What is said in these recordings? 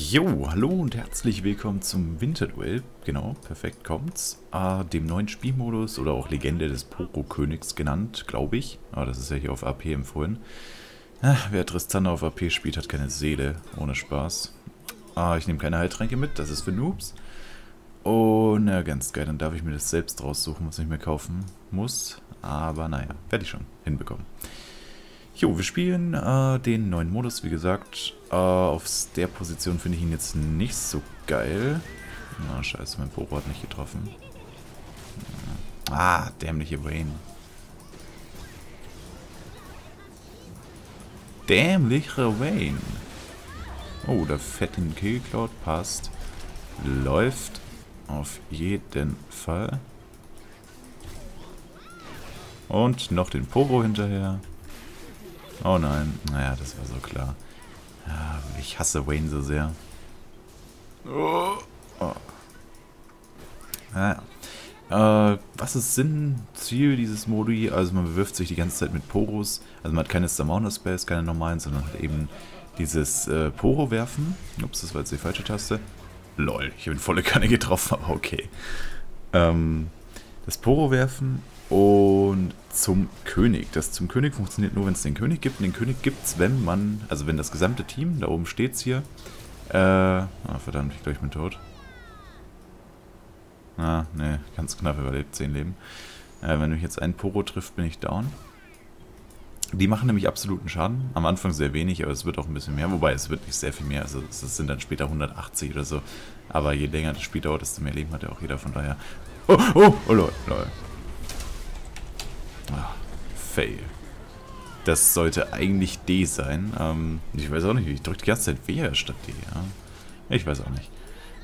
Jo, hallo und herzlich willkommen zum Winterduell. Genau, perfekt kommt's. Dem neuen Spielmodus oder auch Legende des Poro-Königs genannt, glaube ich. Das ist ja hier auf AP empfohlen. Wer Tristana auf AP spielt, hat keine Seele, ohne Spaß. Ich nehme keine Heiltränke mit, das ist für Noobs. Und na, ganz geil, dann darf ich mir das selbst raussuchen, was ich mir kaufen muss. Aber naja, werde ich schon hinbekommen. Jo, wir spielen den neuen Modus, wie gesagt. Auf der Position finde ich ihn jetzt nicht so geil. Na, scheiße, mein Poro hat nicht getroffen. Dämliche Wayne. Dämlicher Wayne. Oh, der fetten Kill geklaut, passt. Läuft auf jeden Fall. Und noch den Poro hinterher. Oh nein, naja, das war so klar. Ja, ich hasse Wayne so sehr. Oh. Naja. Was ist Sinn, Ziel dieses Modi? Also man bewirft sich die ganze Zeit mit Poros. Also man hat keine Summoner Spells, keine normalen, sondern hat eben dieses Poro werfen. Ups, das war jetzt die falsche Taste. Lol, ich habe in volle Kanne getroffen, aber okay. Das Poro werfen und zum König. Das zum König funktioniert nur, wenn es den König gibt. Und den König gibt es, wenn man, also wenn das gesamte Team, da oben steht es hier. Verdammt, ich glaube, ich bin tot. Ne, ganz knapp überlebt, 10 Leben. Wenn mich jetzt ein Poro trifft, bin ich down. Die machen nämlich absoluten Schaden. Am Anfang sehr wenig, aber es wird auch ein bisschen mehr. Wobei, es wird nicht sehr viel mehr. Also es sind dann später 180 oder so. Aber je länger das Spiel dauert, desto mehr Leben hat ja auch jeder. Von daher... Oh, lol. Fail. Das sollte eigentlich D sein. Ich weiß auch nicht, ich drücke die ganze Zeit W statt D. Ja? Ich weiß auch nicht.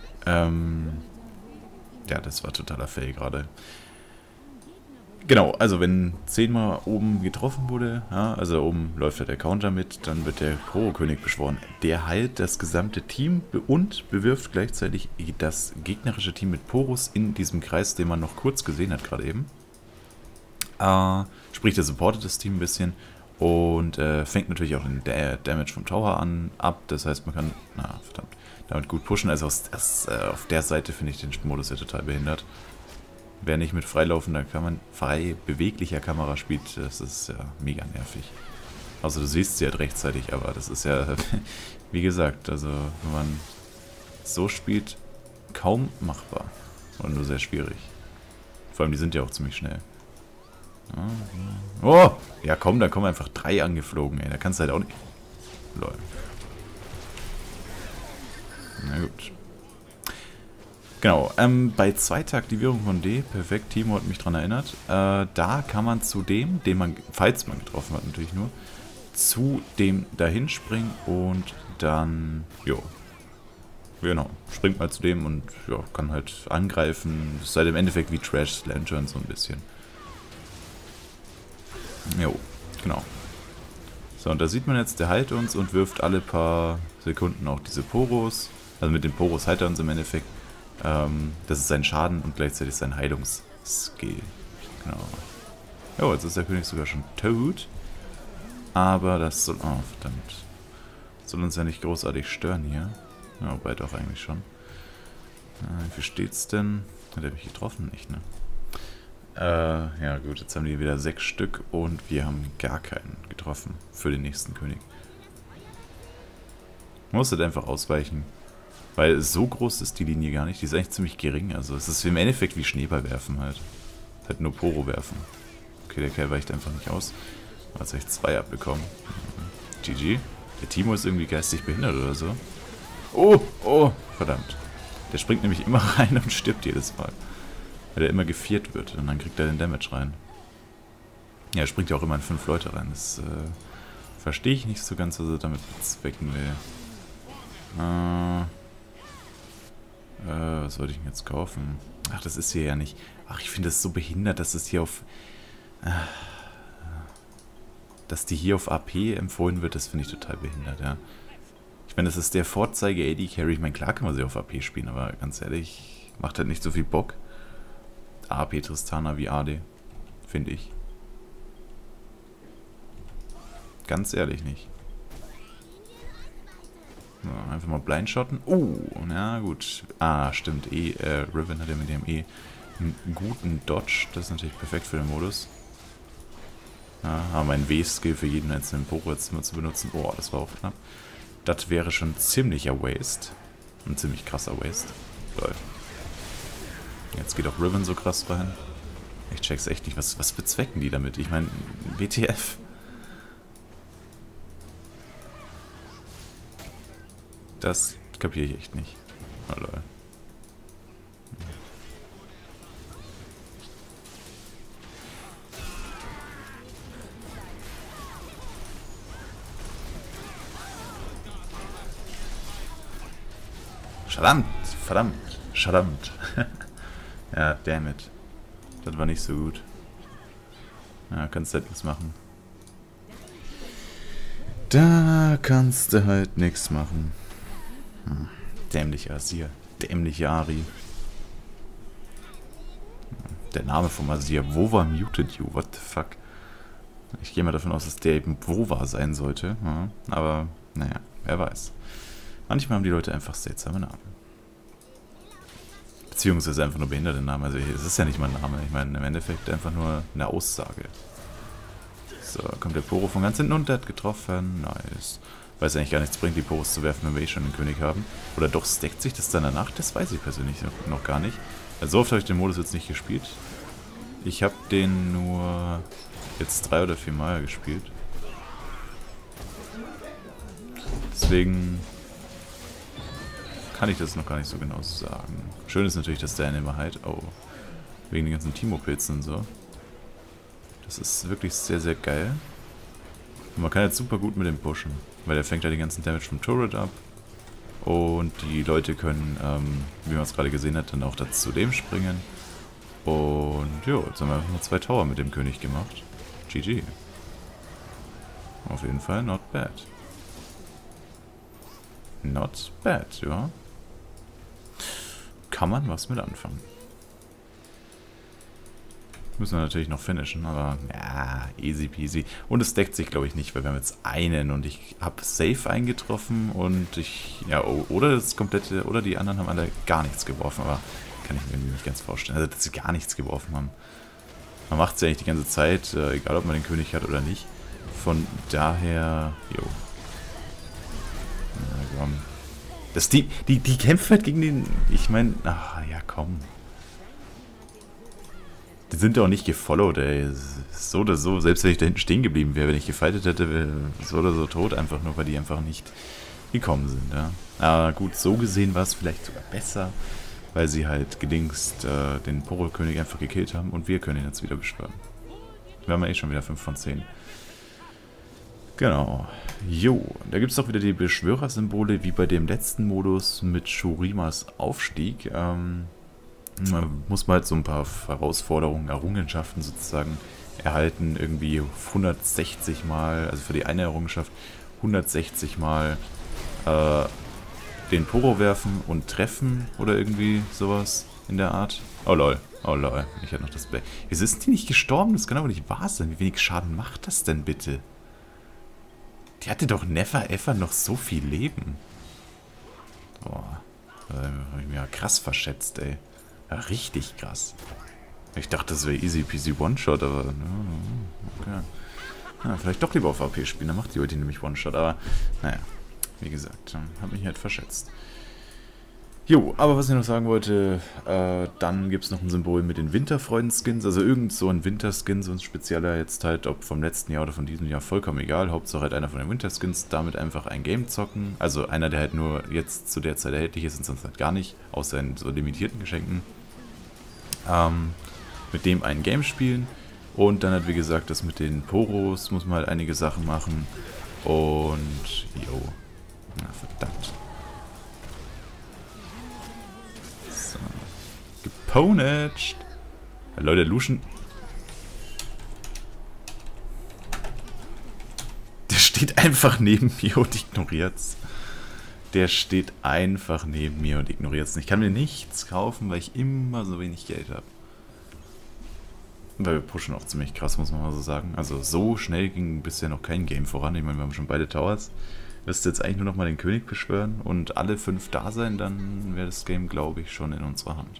Ja, das war totaler Fail gerade. Genau, also wenn 10-mal oben getroffen wurde, ja, also oben läuft ja der Counter mit, dann wird der Poro-König beschworen. Der heilt das gesamte Team und bewirft gleichzeitig das gegnerische Team mit Poros in diesem Kreis, den man noch kurz gesehen hat gerade eben. Sprich, der supportet das Team ein bisschen und fängt natürlich auch den Damage vom Tower ab. Das heißt, man kann, damit gut pushen. Also auf der Seite finde ich den Modus ja total behindert. Wer nicht mit freilaufender frei beweglicher Kamera spielt, das ist ja mega nervig. Also du siehst sie halt rechtzeitig, aber das ist ja, wie gesagt, also wenn man so spielt, kaum machbar. Oder nur sehr schwierig. Vor allem, die sind ja auch ziemlich schnell. Oh! Ja komm, da kommen einfach 3 angeflogen, ey. Da kannst du halt auch nicht... Lol. Na gut. Genau, bei Zweitaktivierung von D, perfekt, Timo hat mich dran erinnert, da kann man zu dem, den man, falls man getroffen hat natürlich nur, zu dem dahin springen und dann, genau, springt mal zu dem und kann halt angreifen. Das ist halt im Endeffekt wie Trash Lantern so ein bisschen. Jo, genau. So, und da sieht man jetzt, der heilt uns und wirft alle paar Sekunden auch diese Poros. Also mit den Poros heilt er uns im Endeffekt. Das ist sein Schaden und gleichzeitig sein Heilungsskill. Genau. Jo, jetzt ist der König sogar schon tot. Aber das soll... Oh, verdammt. Soll uns ja nicht großartig stören hier. Ja, wobei doch eigentlich schon. Wie steht's denn? Hat er mich getroffen? Nicht, ne? Ja gut, jetzt haben die wieder 6 Stück und wir haben gar keinen getroffen für den nächsten König. Musstet einfach ausweichen. Weil so groß ist die Linie gar nicht, die ist eigentlich ziemlich gering. Also es ist im Endeffekt wie Schneeball werfen halt. Halt nur Poro werfen. Okay, der Kerl weicht einfach nicht aus. Hat echt 2 abbekommen. GG. Der Timo ist irgendwie geistig behindert oder so. Oh, verdammt. Der springt nämlich immer rein und stirbt jedes Mal. Weil er immer geviert wird und dann kriegt er den Damage rein. Ja, er springt ja auch immer in 5 Leute rein. Das verstehe ich nicht so ganz, was er damit bezwecken will. Was sollte ich denn jetzt kaufen? Ach, das ist hier ja nicht... Ach, ich finde das so behindert, dass es hier auf... dass die hier auf AP empfohlen wird, das finde ich total behindert, ja. Ich meine, das ist der Vorzeige-AD-Carry. Ich meine, klar kann man sie auf AP spielen, aber ganz ehrlich, macht halt nicht so viel Bock. AP Tristana wie AD, finde ich. Ganz ehrlich nicht. So, einfach mal blindshotten. Na gut. Stimmt. Riven hat ja mit dem einen guten Dodge. Das ist natürlich perfekt für den Modus. Ja, aber mein W-Skill für jeden einzelnen Poro jetzt immer zu benutzen. Das war auch knapp. Das wäre schon ein ziemlicher Waste. Ein ziemlich krasser Waste. Lol. Jetzt geht auch Riven so krass rein. Ich check's echt nicht. Was bezwecken die damit? Ich meine, WTF. Das kapiere ich echt nicht. Oh lol. Verdammt! Verdammt! Ja, damn it. Das war nicht so gut. Ja, kannst du halt nichts machen. Da kannst du halt nichts machen. Dämlicher Azir. Dämliche Ari. Der Name vom Azir. Wova muted you. What the fuck? Ich gehe mal davon aus, dass der eben Wova sein sollte. Ja, aber, naja, wer weiß. Manchmal haben die Leute einfach seltsame Namen. Beziehungsweise einfach nur behinderte Namen. Also es ist ja nicht mal ein Name. Ich meine, im Endeffekt einfach nur eine Aussage. So, kommt der Poro von ganz hinten und der hat getroffen. Nice. Weil es eigentlich gar nichts bringt, die Poros zu werfen, wenn wir eh schon einen König haben. Oder doch stackt sich das dann danach? Das weiß ich persönlich noch gar nicht. Also so oft habe ich den Modus jetzt nicht gespielt. Ich habe den nur jetzt 3 oder 4 Mal gespielt. Deswegen kann ich das noch gar nicht so genau sagen. Schön ist natürlich, dass der eine immer halt... wegen den ganzen Timo-Pilzen und so. Das ist wirklich sehr, sehr geil. Und man kann jetzt super gut mit dem pushen. Weil der fängt ja den ganzen Damage vom Turret ab. Und die Leute können, wie man es gerade gesehen hat, dann auch dazu dem springen. Und jo, jetzt haben wir einfach nur 2 Tower mit dem König gemacht. GG. Auf jeden Fall not bad. Not bad, ja. Kann man was mit anfangen. Müssen wir natürlich noch finishen, aber ja, easy peasy. Und es deckt sich, glaube ich, nicht, weil wir haben jetzt einen und ich habe safe eingetroffen und oder das komplette, oder die anderen haben alle gar nichts geworfen, aber kann ich mir irgendwie nicht ganz vorstellen. Also, dass sie gar nichts geworfen haben. Man macht es ja eigentlich die ganze Zeit, egal ob man den König hat oder nicht. Von daher, ja, komm. Die kämpfen halt gegen den, ich meine, ja komm. Die sind ja auch nicht gefollowt, ey. So oder so, selbst wenn ich da hinten stehen geblieben wäre, wenn ich gefightet hätte, wäre so oder so tot, einfach nur, weil die einfach nicht gekommen sind, ja. Aber gut, so gesehen war es vielleicht sogar besser, weil sie halt gedingst den Poro-König einfach gekillt haben und wir können ihn jetzt wieder beschwören. Wir haben ja eh schon wieder 5 von 10. Genau. Jo, da gibt es auch wieder die Beschwörersymbole, wie bei dem letzten Modus mit Shurimas Aufstieg. Muss man halt so ein paar Herausforderungen, Errungenschaften sozusagen erhalten. Irgendwie 160 Mal, also für die eine Errungenschaft, 160 Mal den Poro werfen und treffen oder irgendwie sowas in der Art. Oh lol, ich hatte noch das Blech. Wieso ist die nicht gestorben? Das kann aber nicht wahr sein. Wie wenig Schaden macht das denn bitte? Die hatte doch never ever noch so viel Leben. Boah, da habe ich mir ja krass verschätzt, ey. Ja, richtig krass. Ich dachte, das wäre easy peasy One-Shot, aber... Okay. Ja, vielleicht doch lieber auf AP spielen, dann macht die Ulti nämlich One-Shot, aber... Naja, wie gesagt, habe mich halt verschätzt. Jo, aber was ich noch sagen wollte, dann gibt es noch ein Symbol mit den Winterfreuden-Skins, also irgend so ein Winterskin, so ein spezieller jetzt halt, ob vom letzten Jahr oder von diesem Jahr, vollkommen egal, Hauptsache halt einer von den Winterskins, damit einfach ein Game zocken, also einer, der halt nur jetzt zu der Zeit erhältlich ist und sonst halt gar nicht, außer in so limitierten Geschenken, mit dem ein Game spielen und dann halt wie gesagt, das mit den Poros muss man halt einige Sachen machen und, jo, na verdammt. Geponaged. Ja, Leute, Lucian. Der steht einfach neben mir und ignoriert's. Der steht einfach neben mir und ignoriert's. Ich kann mir nichts kaufen, weil ich immer so wenig Geld habe. Weil wir pushen auch ziemlich krass, muss man mal so sagen. Also so schnell ging bisher noch kein Game voran. Ich meine, wir haben schon beide Towers. Müsste jetzt eigentlich nur noch mal den König beschwören und alle 5 da sein, dann wäre das Game, glaube ich, schon in unserer Hand.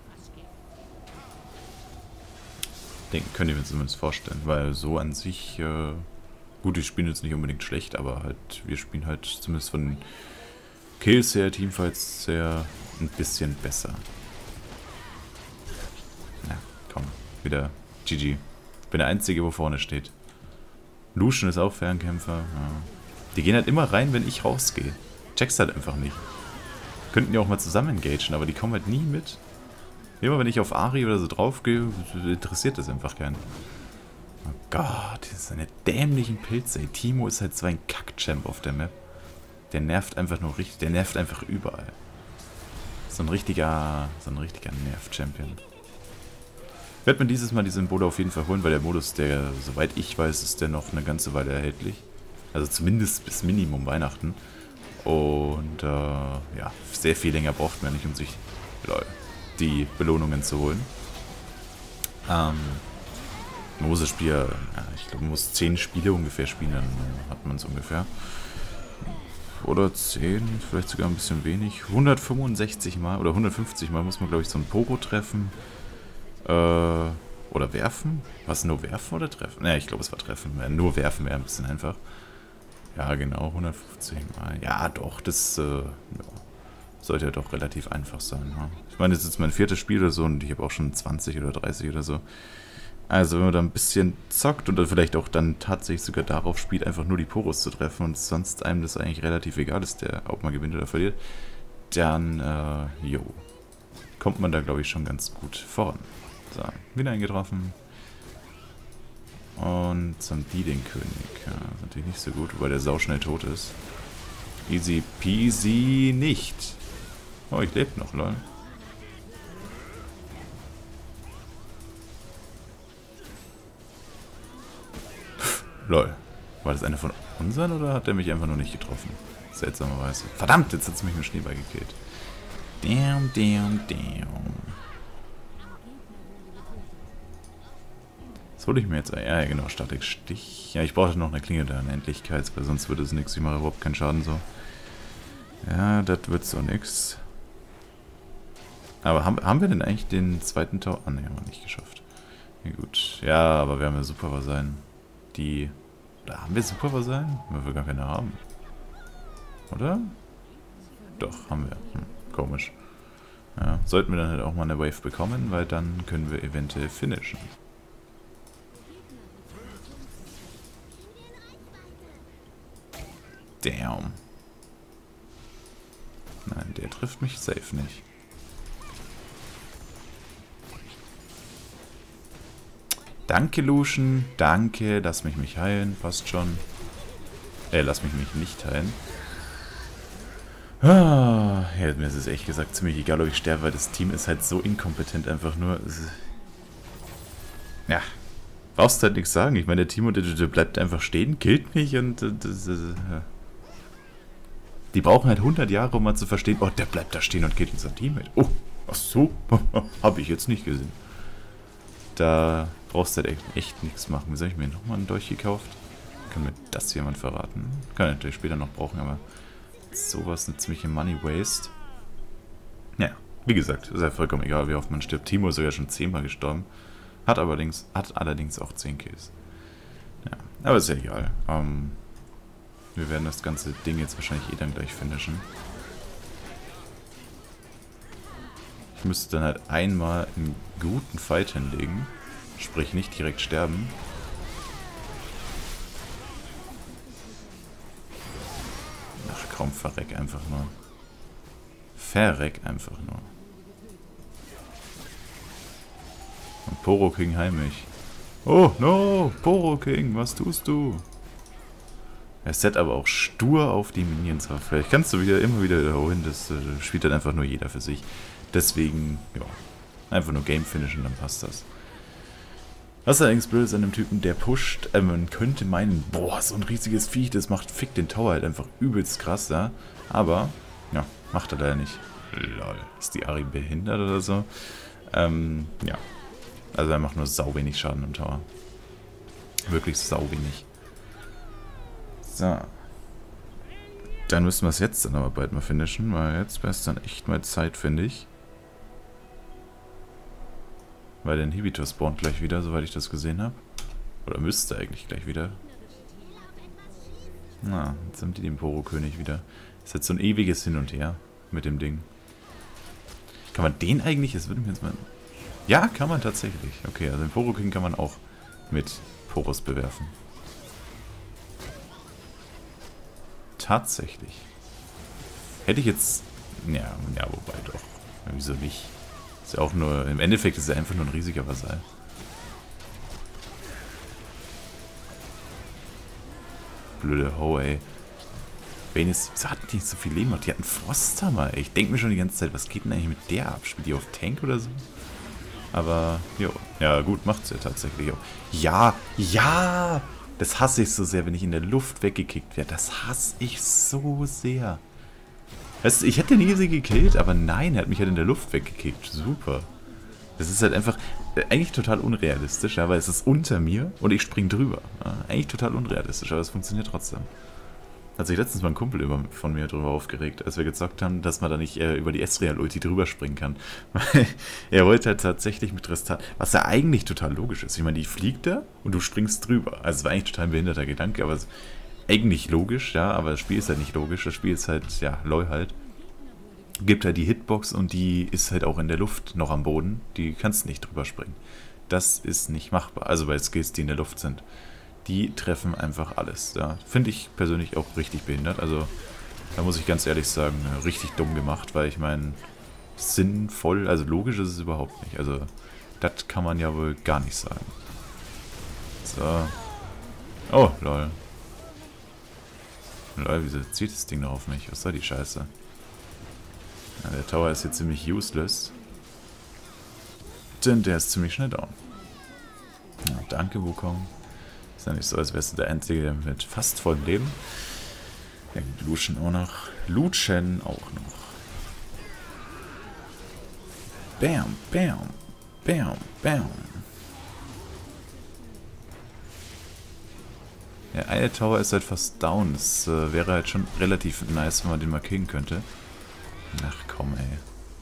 Den könnt ihr mir zumindest vorstellen, weil so an sich, gut, wir spielen jetzt nicht unbedingt schlecht, aber halt, wir spielen halt zumindest von den Kills her, Teamfights her, ein bisschen besser. Na, komm, wieder GG. Ich bin der Einzige, wo vorne steht. Lucian ist auch Fernkämpfer. Ja. Die gehen halt immer rein, wenn ich rausgehe. Check's halt einfach nicht. Könnten ja auch mal zusammen engagen, aber die kommen halt nie mit. Immer wenn ich auf Ari oder so drauf gehe, interessiert das einfach keinen. Oh Gott, das ist eine dämlichen Pilze. Ey, Timo ist halt so ein Kack-Champ auf der Map. Der nervt einfach nur richtig, der nervt einfach überall. So ein richtiger Nerv-Champion. Ich werde mir dieses Mal die Symbole auf jeden Fall holen, weil der Modus, der, soweit ich weiß, ist der noch eine ganze Weile erhältlich. Also zumindest bis Minimum Weihnachten. Und ja, sehr viel länger braucht man nicht, um sich die Belohnungen zu holen. Man muss das Spiel, ja, ich glaube, man muss 10 Spiele ungefähr spielen, dann hat man es ungefähr. Oder 10, vielleicht sogar ein bisschen wenig. 165 Mal oder 150 Mal muss man, glaube ich, so ein Pogo treffen. Oder werfen? Was, nur werfen oder treffen? Naja, ich glaube, es war treffen. Nur werfen wäre ein bisschen einfach. Ja, genau, 150 Mal. Ja, doch, das ja, sollte ja doch relativ einfach sein. Ja. Ich meine, das ist jetzt mein 4. Spiel oder so und ich habe auch schon 20 oder 30 oder so. Also wenn man da ein bisschen zockt und dann vielleicht auch dann tatsächlich sogar darauf spielt, einfach nur die Poros zu treffen und sonst einem das eigentlich relativ egal ist, ob man gewinnt oder verliert, dann, jo, kommt man da, glaube ich, schon ganz gut voran. So, wieder eingetroffen. Und zum die den König. Ja, ist natürlich nicht so gut, wobei der sau schnell tot ist. Easy peasy nicht. Oh, ich lebe noch, lol. Lol. War das einer von unseren oder hat der mich einfach nur nicht getroffen? Seltsamerweise. Verdammt, jetzt hat es mich mit Schneeball gekillt. Damn, damn, damn. Was hole ich mir jetzt? Ja, genau, Statik-Stich. Ja, ich brauche noch eine Klinge der Unendlichkeit, weil sonst wird es nichts. Ich mache überhaupt keinen Schaden so. Ja, das wird so nix. Aber haben wir denn eigentlich den zweiten Tor? Ah, ne, haben wir nicht geschafft. Ja, gut. Ja, aber wir haben ja Supervasallen. Die... Oder haben wir Supervasallen? Weil wir gar keine haben. Oder? Doch, haben wir. Komisch. Ja, sollten wir dann halt auch mal eine Wave bekommen, weil dann können wir eventuell finishen. Damn. Nein, der trifft mich safe nicht. Danke, Lucian. Danke. Lass mich heilen. Passt schon. Lass mich nicht heilen. Ah, ja, mir ist es ehrlich gesagt ziemlich egal, ob ich sterbe, weil das Team ist halt so inkompetent einfach nur. Ja. Brauchst halt nichts sagen. Ich meine, der Timo, der bleibt einfach stehen, killt mich und... Die brauchen halt 100 Jahre, um mal zu verstehen, oh, der bleibt da stehen und killt unser Teammate. Oh, ach so. Habe ich jetzt nicht gesehen. Da brauchst du halt echt nichts machen. Wie soll ich mir nochmal einen Dolch gekauft? Kann mir das jemand verraten? Kann ich natürlich später noch brauchen, aber sowas eine ziemliche Money Waste. Ja, wie gesagt, ist ja vollkommen egal, wie oft man stirbt. Timo ist sogar schon 10-mal gestorben. Hat allerdings auch 10 Kills. Ja, aber ist ja egal. Wir werden das ganze Ding jetzt wahrscheinlich dann gleich finishen. Ich müsste dann halt einmal einen guten Fight hinlegen. Sprich, nicht direkt sterben. Ach komm, verreck einfach nur. Verreck einfach nur. Und Poro King heim mich. Oh, no! Poro King, was tust du? Er set aber auch stur auf die Minions auf. Vielleicht kannst du immer wieder wiederholen, das spielt dann einfach nur jeder für sich. Deswegen, ja, einfach nur Game finishen, dann passt das. Was allerdings blöd ist an dem Typen, der pusht, man könnte meinen, boah, so ein riesiges Viech, das macht Fick den Tower halt einfach übelst krass da. Aber, ja, macht er leider nicht. Lol, ist die Ari behindert oder so? Ja. Also er macht nur sau wenig Schaden im Tower. Wirklich sau wenig. So. Dann müssen wir es jetzt dann aber bald mal finishen, weil jetzt wäre es dann echt mal Zeit, finde ich. Weil der Inhibitor spawnt gleich wieder, soweit ich das gesehen habe. Oder müsste eigentlich gleich wieder. Na, jetzt haben die den Poro-König wieder. Ist jetzt so ein ewiges Hin und Her mit dem Ding. Kann man den eigentlich, das würde mir jetzt mal... Ja, kann man tatsächlich. Okay, also den Poro-König kann man auch mit Poros bewerfen. Tatsächlich. Hätte ich jetzt... Ja, wobei doch. Wieso nicht? Ist ja auch nur... Im Endeffekt ist er einfach nur ein riesiger Vasall. Blöde Ho, ey. Vayne hat nicht so viel Leben noch. Die hat einen Frosthammer, ey. Ich denke mir schon die ganze Zeit, was geht denn eigentlich mit der ab? Spielt die auf Tank oder so? Aber, jo. Ja, gut, macht's ja tatsächlich auch. Ja, ja! Das hasse ich so sehr, wenn ich in der Luft weggekickt werde. Das hasse ich so sehr. Weißt du, ich hätte nie sie gekillt, aber nein, er hat mich halt in der Luft weggekickt. Super. Das ist halt einfach eigentlich total unrealistisch, ja, weil es ist unter mir und ich spring drüber. Ja, eigentlich total unrealistisch, aber es funktioniert trotzdem. Hat sich letztens mal ein Kumpel von mir drüber aufgeregt, als wir gezockt haben, dass man da nicht über die Ezreal-Ulti drüber springen kann. Weil er wollte halt tatsächlich mit Tristan, was ja eigentlich total logisch ist. Ich meine, die fliegt da und du springst drüber. Also es war eigentlich total ein behinderter Gedanke, aber es ist eigentlich logisch, ja, aber das Spiel ist halt nicht logisch. Das Spiel ist halt, ja, LOL halt. Gibt halt die Hitbox und die ist halt auch in der Luft noch am Boden. Die kannst nicht drüber springen. Das ist nicht machbar. Also bei Skills, die in der Luft sind. Die treffen einfach alles. Ja. Finde ich persönlich auch richtig behindert. Also da muss ich ganz ehrlich sagen, richtig dumm gemacht, weil ich meine, sinnvoll, also logisch ist es überhaupt nicht. Also das kann man ja wohl gar nicht sagen. So. Oh, lol. Lol, wieso zieht das Ding noch auf mich? Was soll die Scheiße? Ja, der Tower ist jetzt ziemlich useless. Denn der ist ziemlich schnell down. Ja, danke, Wukong. Ist ja nicht so, als wärst du der Einzige mit fast vollem Leben. Ja, Lucian auch noch. Lucian auch noch. Bam, bam, bam, bam. Der eine Tower ist halt fast down. Das wäre halt schon relativ nice, wenn man den mal killen könnte. Ach komm, ey.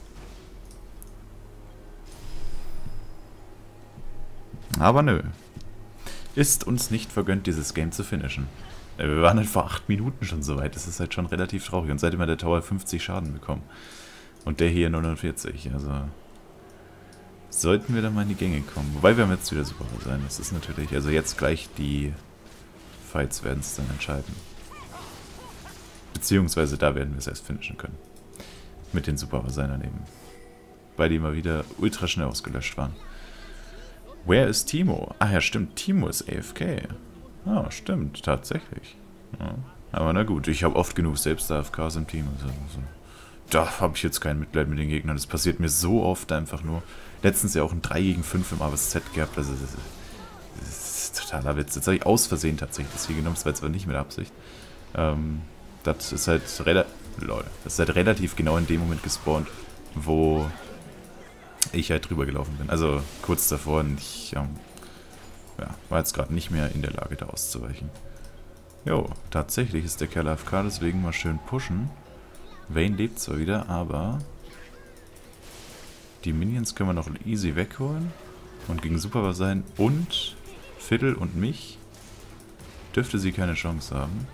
Aber nö. Ist uns nicht vergönnt, dieses Game zu finishen. Wir waren halt vor 8 Minuten schon so weit. Das ist halt schon relativ traurig. Und seitdem hat der Tower 50 Schaden bekommen. Und der hier 49. Also sollten wir da mal in die Gänge kommen. Wobei wir haben jetzt wieder super sein. Das ist natürlich... Also jetzt gleich die Fights werden es dann entscheiden. Beziehungsweise da werden wir es erst finishen können. Mit den Super-Vasallern eben. Weil die mal wieder ultra schnell ausgelöscht waren. Where is Timo? Ach ja, stimmt. Timo ist AFK. Ah, stimmt. Tatsächlich. Ja. Aber na gut, ich habe oft genug selbst AFKs im Team. Also, da habe ich jetzt kein Mitleid mit den Gegnern. Das passiert mir so oft einfach nur. Letztens ja auch ein 3 gegen 5 im AWZ gehabt. Also, das ist totaler Witz. Jetzt habe ich aus Versehen tatsächlich das hier genommen. Das war jetzt aber nicht mit Absicht. Das ist halt relativ genau in dem Moment gespawnt, wo ich halt drüber gelaufen bin. Also kurz davor und ich ja, war jetzt gerade nicht mehr in der Lage, da auszuweichen. Jo, tatsächlich ist der Kerl AFK, deswegen mal schön pushen. Vayne lebt zwar wieder, aber die Minions können wir noch easy wegholen. Und gegen Super-Vasallen und Fiddle und mich dürfte sie keine Chance haben.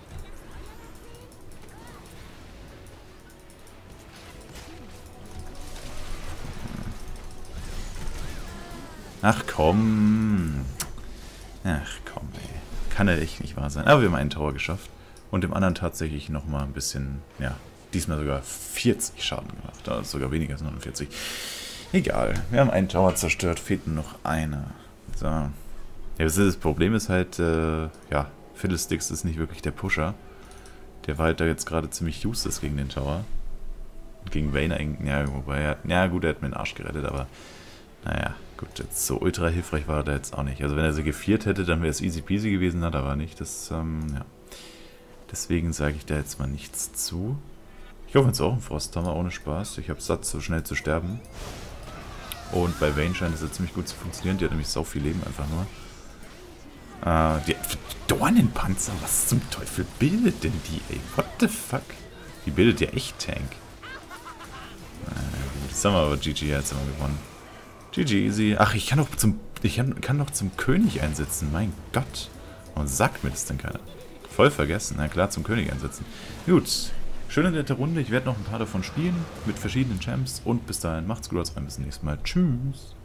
Ach komm. Ach komm, ey. Kann ja echt nicht wahr sein. Aber wir haben einen Tower geschafft. Und dem anderen tatsächlich nochmal ein bisschen, ja, diesmal sogar 40 Schaden gemacht. Also sogar weniger als 49. Egal. Wir haben einen Tower zerstört, fehlt nur noch einer. So. Ja, das Problem ist halt, ja, Fiddlesticks ist nicht wirklich der Pusher. Der war halt da jetzt gerade ziemlich useless gegen den Tower. Und gegen Vayne, ja, wobei ja gut, er hat mir den Arsch gerettet, aber naja, gut, jetzt so ultra hilfreich war er da jetzt auch nicht. Also wenn er sie geviert hätte, dann wäre es easy peasy gewesen, hat aber nicht. Das, ja. Deswegen sage ich da jetzt mal nichts zu. Ich hoffe jetzt auch ein Frosthammer, ohne Spaß. Ich habe satt, so schnell zu sterben. Und bei Vayne scheint es ja ziemlich gut zu funktionieren. Die hat nämlich sau viel Leben einfach nur. Dornenpanzer? Was zum Teufel bildet denn die, ey? What the fuck? Die bildet ja echt Tank. Jetzt haben wir aber GG, jetzt haben wir gewonnen. GG, easy. Ach, ich kann doch zum König einsetzen. Mein Gott. Warum sagt mir das denn keiner? Voll vergessen. Na klar, zum König einsetzen. Gut. Schöne nette Runde. Ich werde noch ein paar davon spielen. Mit verschiedenen Champs. Und bis dahin, macht's gut aus. Bis zum nächsten Mal. Tschüss.